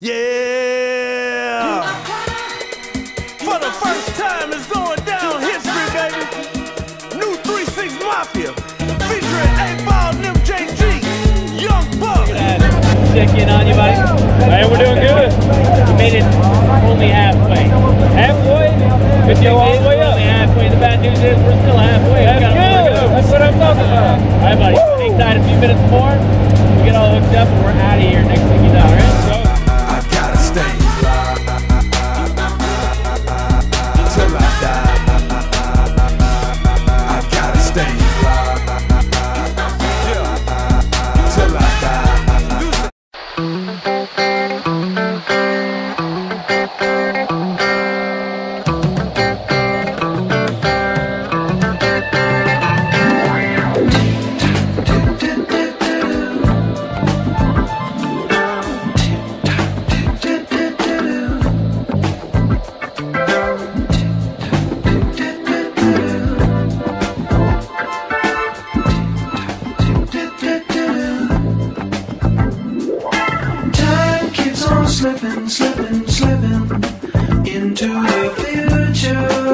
Yeah! For the first time, it's going down history, baby. New 3-6 Mafia, featuring 8-Ball and MJG, Young Buck. Check in on you, buddy. Hey, we're doing good. You made it only halfway. Halfway? Could go all the way up. Only halfway. The bad news is we're still halfway. That's good. That's what I'm talking about. All right, buddy. Hang tight a few minutes more. We get all hooked up and we're out of here. Next thing you know, all right? So, I gotta stay till I die. I gotta stay till I die. Slipping, slipping, slipping into the future.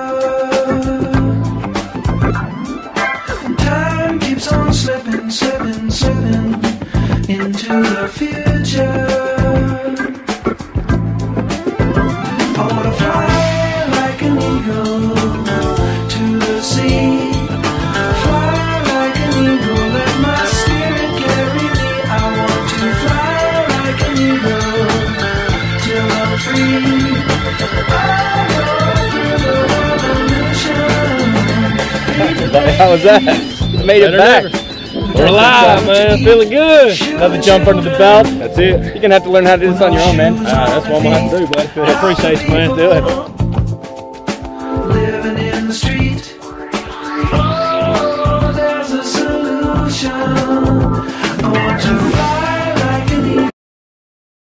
Time keeps on slipping, slipping, slipping into the future. I wanna fly like an eagle to the sea. Fly like an eagle, let my spirit carry me. I want to fly like an eagle. How was that? Made it back. we're alive, man. Feeling good. Another jump under the belt. That's it. You're gonna have to learn how to do this on your own, man. That's what I'm gonna have to do, buddy. I appreciate you, man. Do it. Living in the street. Oh, there's a solution. I want to fly.